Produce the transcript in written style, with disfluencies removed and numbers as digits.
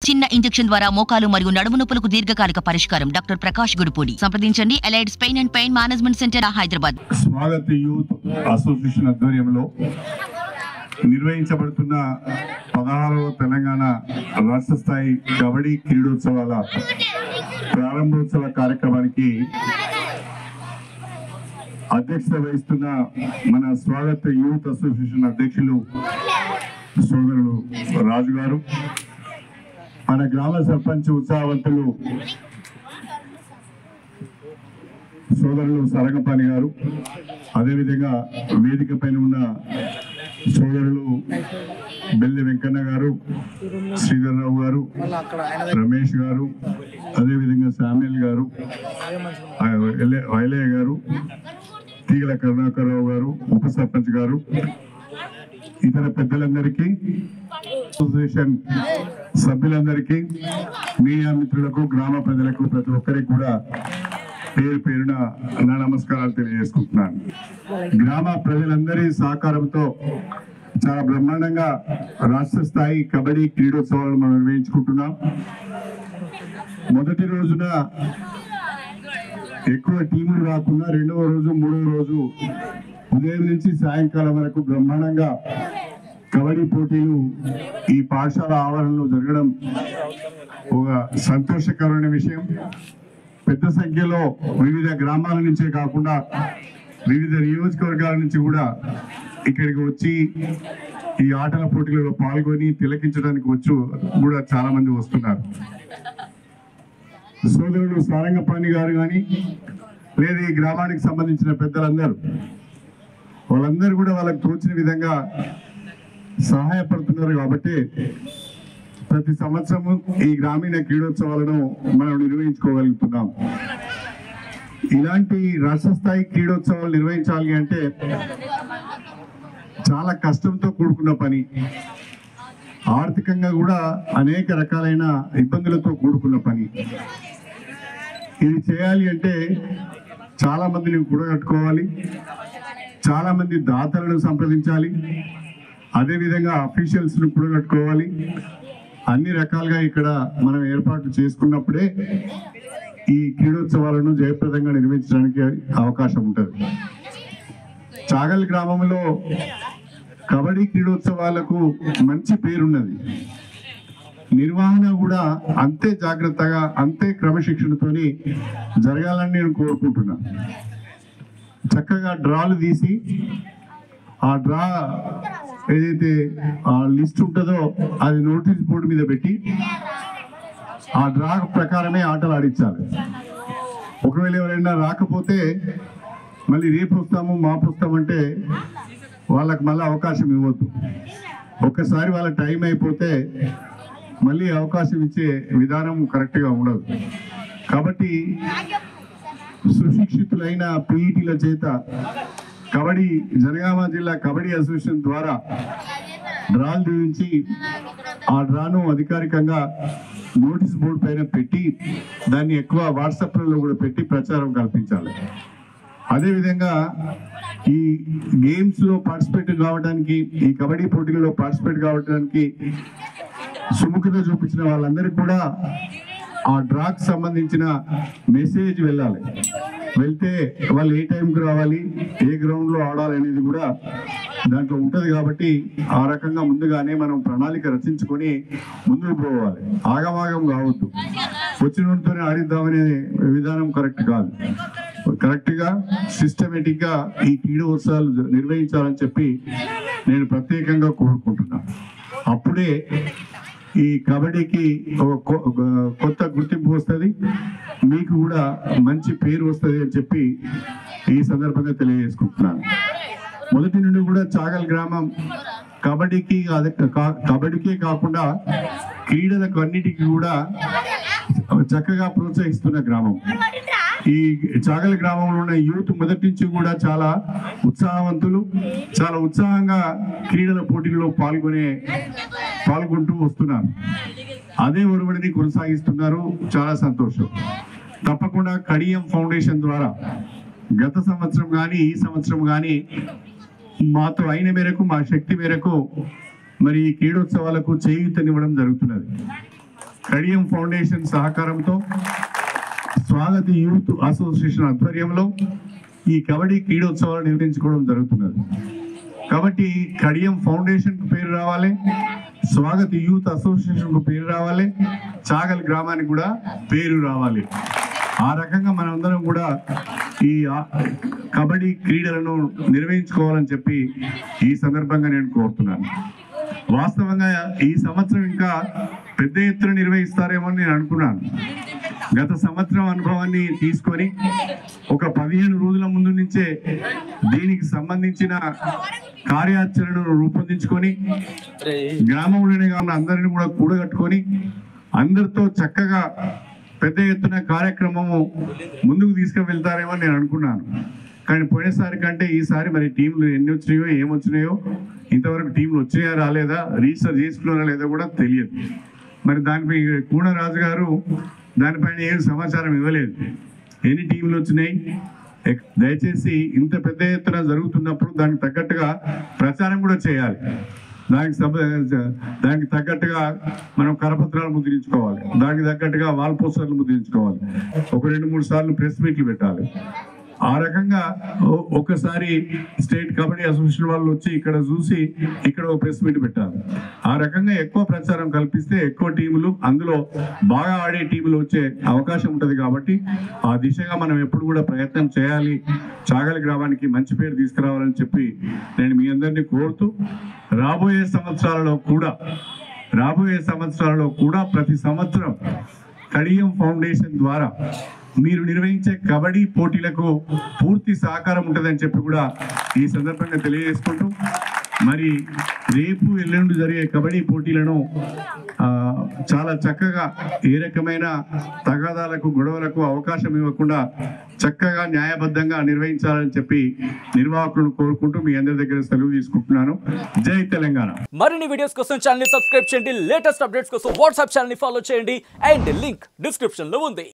చిన్న ఇంజెక్షన్ ద్వారా మోకాలు మరియు నడుము నొప్పులకు దీర్ఘకాలిక పరిష్కారం. డాక్టర్ ప్రకాష్ గుడిపూడి. సంప్రదించండి. Allied pain and pain management centre, Hyderabad. Swagat youth association ఆధ్వర్యంలో నిర్వహించబడుతున్న 16వ తెలంగాణ రాష్ట్ర స్థాయి కబడ్డీ క్రీడోత్సవాల ప్రారంభోత్సవ కార్యక్రమానికి అధ్యక్షత వహిస్తున్న మన స్వాగత్ యూత్ అసోసియేషన్ అధ్యక్షులు సోదరులు రాజు గారు, మన గ్రామ సర్పంచ్ ఉత్సాహవంతులు సోదరులు సరంగపాణి గారు, అదేవిధంగా వేదిక పైన ఉన్న సోదరులు బెల్లి వెంకన్న గారు, శ్రీధర్రావు గారు, రమేష్ గారు, అదేవిధంగా శామ్యుల్ గారు, వైలయ్య గారు, తీగల కరుణాకర్రావు గారు, ఉప సర్పంచ్ గారు, ఇతర పెద్దలందరికీ, అసోసియేషన్ సభ్యులందరికీ, మీడియా మిత్రులకు, గ్రామ ప్రజలకు, ప్రతి ఒక్కరికి కూడా పేరు పేరున నా నమస్కారాలు తెలియజేసుకుంటున్నాను. గ్రామ ప్రజలందరి సహకారంతో చాలా బ్రహ్మాండంగా రాష్ట్ర స్థాయి కబడ్డీ క్రీడోత్సవాలను మనం నిర్వహించుకుంటున్నాం. మొదటి రోజున ఎక్కువ టీములు రాకుండా రెండవ రోజు, మూడవ రోజు ఉదయం నుంచి సాయంకాలం వరకు బ్రహ్మాండంగా కబడ్డీ పోటీలు ఈ పాఠశాల ఆవరణలో జరగడం ఒక సంతోషకరమైన విషయం. పెద్ద సంఖ్యలో వివిధ గ్రామాల నుంచే కాకుండా వివిధ నియోజకవర్గాల నుంచి కూడా ఇక్కడికి వచ్చి ఈ ఆటల పోటీలలో పాల్గొని తిలకించడానికి వచ్చు కూడా చాలా మంది వస్తున్నారు. సోదరుడు సారంగపాణి గారు కానీ లేదా ఈ గ్రామానికి సంబంధించిన పెద్దలందరూ వాళ్ళందరూ కూడా వాళ్ళకి తోచిన విధంగా సహాయపడుతున్నారు. కాబట్టి ప్రతి సంవత్సరము ఈ గ్రామీణ క్రీడోత్సవాలను మనం నిర్వహించుకోగలుగుతున్నాం. ఇలాంటి రాష్ట్ర స్థాయి క్రీడోత్సవాలు నిర్వహించాలి అంటే చాలా కష్టంతో కూడుకున్న పని, ఆర్థికంగా కూడా అనేక రకాలైన ఇబ్బందులతో కూడుకున్న పని. ఇది చేయాలి అంటే చాలా మందిని కూడగట్టుకోవాలి, చాలా మంది దాతలను సంప్రదించాలి, అదేవిధంగా అఫీషియల్స్ను కూడగట్టుకోవాలి. అన్ని రకాలుగా ఇక్కడ మనం ఏర్పాటు చేసుకున్నప్పుడే ఈ క్రీడోత్సవాలను జయప్రదంగా నిర్వహించడానికి అవకాశం ఉంటుంది. చాగల్ గ్రామంలో కబడ్డీ క్రీడోత్సవాలకు మంచి పేరున్నది. నిర్వహణ కూడా అంతే జాగ్రత్తగా, అంతే క్రమశిక్షణతోని జరగాలని నేను కోరుకుంటున్నా. చక్కగా డ్రాలు తీసి ఆ డ్రా ఏదైతే ఆ లిస్ట్ ఉంటుందో అది నోటీస్ బోర్డు మీద పెట్టి ఆ డ్రా ప్రకారమే ఆటలు ఆడించాలి. ఒకవేళ ఎవరైనా రాకపోతే మళ్ళీ రేపు వస్తాము, మాపు వస్తామంటే వాళ్ళకి మళ్ళీ అవకాశం ఇవ్వద్దు. ఒక్కసారి వాళ్ళ టైం అయిపోతే మళ్ళీ అవకాశం ఇచ్చే విధానం కరెక్ట్గా ఉండదు. కాబట్టి సుశిక్షితులైన పీఈటీల చేత కబడ్డీ జనగామ జిల్లా కబడ్డీ అసోసియేషన్ ద్వారా డ్రాలు తీయించి ఆ డ్రాను అధికారికంగా నోటీస్ బోర్డు పైన పెట్టి దాన్ని ఎక్కువ వాట్సాప్లలో కూడా పెట్టి ప్రచారం కల్పించాలి. అదేవిధంగా ఈ గేమ్స్లో పార్టిసిపేట్ కావడానికి, ఈ కబడ్డీ పోటీలలో పార్టిసిపేట్ కావడానికి సుముఖత చూపించిన వాళ్ళందరికీ కూడా ఆ డ్రాకి సంబంధించిన మెసేజ్ వెళ్ళాలి. వెళ్తే వాళ్ళు ఏ టైంకి రావాలి, ఏ గ్రౌండ్లో ఆడాలి అనేది కూడా దాంట్లో ఉంటుంది. కాబట్టి ఆ రకంగా ముందుగానే మనం ప్రణాళిక రచించుకొని ముందుకు పోవాలి. ఆగమాగం కావద్దు, వచ్చినతోనే ఆడిద్దామనే విధానం కరెక్ట్ కాదు. కరెక్ట్గా సిస్టమేటిక్గా ఈ క్రీడోత్సవాలు నిర్వహించాలని చెప్పి నేను ప్రత్యేకంగా కోరుకుంటున్నాను. అప్పుడే ఈ కబడ్డీకి కొత్త గుర్తింపు వస్తుంది, మీకు కూడా మంచి పేరు వస్తుంది అని చెప్పి ఈ సందర్భంగా తెలియజేసుకుంటున్నాను. మొదటి నుండి కూడా చాగల్ గ్రామం కబడ్డీకే కాకుండా క్రీడలకు అన్నిటికీ కూడా చక్కగా ప్రోత్సహిస్తున్న గ్రామం. ఈ చాగల్ గ్రామంలో ఉన్న యూత్ మొదటి నుంచి కూడా చాలా ఉత్సాహవంతులు, చాలా ఉత్సాహంగా క్రీడల పోటీల్లో పాల్గొంటూ వస్తున్నారు. అదే ఒరవడిని కొనసాగిస్తున్నారు. చాలా సంతోషం. తప్పకుండా కడియం ఫౌండేషన్ ద్వారా గత సంవత్సరం కానీ ఈ సంవత్సరం కానీ మాతో అయిన మేరకు, మా శక్తి మేరకు మరి ఈ క్రీడోత్సవాలకు చేయూతనివ్వడం జరుగుతున్నది. కడియం ఫౌండేషన్ సహకారంతో స్వాగతి యూత్ అసోసియేషన్ ఆధ్వర్యంలో ఈ కబడ్డీ క్రీడోత్సవాలు నిర్వహించుకోవడం జరుగుతున్నది. కాబట్టి కడియం ఫౌండేషన్ కు పేరు రావాలి, స్వాగతి యూత్ అసోసియేషన్ కు పేరు రావాలి, చాగల్ గ్రామానికి కూడా పేరు రావాలి. ఆ రకంగా మనందరం కూడా ఈ కబడ్డీ క్రీడలను నిర్వహించుకోవాలని చెప్పి ఈ సందర్భంగా నేను కోరుతున్నాను. వాస్తవంగా ఈ సంవత్సరం ఇంకా పెద్ద ఎత్తున నిర్వహిస్తారేమో అని నేను అనుకున్నాను. గత సంవత్సరం అనుభవాన్ని తీసుకొని ఒక 15 రోజుల ముందు నుంచే దీనికి సంబంధించిన కార్యాచరణను రూపొందించుకొని గ్రామంలోనే కాకుండా అందరిని కూడా కూడగట్టుకొని అందరితో చక్కగా పెద్ద ఎత్తున కార్యక్రమము ముందుకు తీసుకువెళ్తారేమో నేను అనుకున్నాను. కానీ పోయినసారి కంటే ఈసారి మరి టీంలు ఎన్ని వచ్చినాయో ఏమొచ్చినాయో, ఇంతవరకు టీంలు వచ్చినాయా రాలేదా, రిజిస్టర్ చేసుకున్నారా లేదా కూడా తెలియదు. మరి దానిపై కూనరాజు గారు దానిపైన ఏం సమాచారం ఇవ్వలేదు. ఎన్ని టీంలు వచ్చినాయి, దయచేసి ఇంత పెద్ద ఎత్తున జరుగుతున్నప్పుడు దానికి తగ్గట్టుగా ప్రచారం కూడా చేయాలి. దానికి తగ్గట్టుగా మనం కరపత్రాలు ముద్రించుకోవాలి, దానికి తగ్గట్టుగా వాల్ పోస్టర్లు ముద్రించుకోవాలి, ఒక 2-3 సార్లు ప్రెస్ మీట్లు పెట్టాలి. ఆ రకంగా ఒకసారి స్టేట్ కబడ్డీ అసోసియేషన్ వాళ్ళు వచ్చి ఇక్కడ చూసి ఇక్కడ ఒక ప్రెస్ మీట్ పెట్టాలి. ఆ రకంగా ఎక్కువ ప్రచారం కల్పిస్తే ఎక్కువ టీములు, అందులో బాగా ఆడే టీములు వచ్చే అవకాశం ఉంటుంది. కాబట్టి ఆ దిశగా మనం ఎప్పుడు కూడా ప్రయత్నం చేయాలి, చాగలి గ్రామానికి మంచి పేరు తీసుకురావాలని చెప్పి నేను మీ అందరినీ కోరుతూ రాబోయే సంవత్సరాలలో కూడా ప్రతి సంవత్సరం కడియం ఫౌండేషన్ ద్వారా మీరు నిర్వహించే కబడ్డీ పోటీలకు పూర్తి సహకారం ఉంటుందని చెప్పి కూడా ఈ సందర్భంగా తెలియజేసుకుంటూ, మరి రేపు ఎల్లుండి జరిగే కబడ్డీ పోటీలను చాలా చక్కగా ఏ రకమైన తగాదాలకు గొడవలకు అవకాశం ఇవ్వకుండా చక్కగా న్యాయబద్ధంగా నిర్వహించాలని చెప్పి నిర్వాహకులను కోరుకుంటూ మీ అందరి దగ్గర సెలవు తీసుకుంటున్నాను. జై తెలంగాణ. మరిన్ని వీడియోస్ కోసం ఛానల్ ని సబ్స్క్రైబ్ చేయండి, లేటెస్ట్ అప్డేట్స్ కోసం వాట్సాప్ ఛానల్ ని ఫాలో చేయండి అండ్ లింక్ డిస్క్రిప్షన్ లో ఉంది.